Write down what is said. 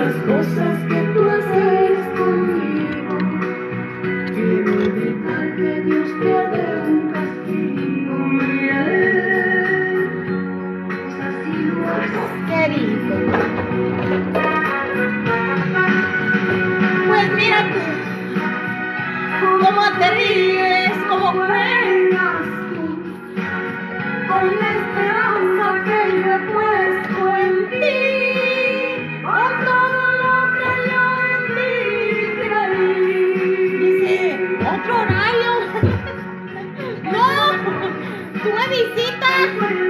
las cosas que tú haces conmigo. Quiero evitar que Dios te dé un castigo. Pues así lo haces, Querido. Pues mira tú, cómo te ríes, cómo juegas tú con la esperanza que yo he puesto en ti, con todo lo que yo en ti creí. dice, otro horario. No, tuve visita.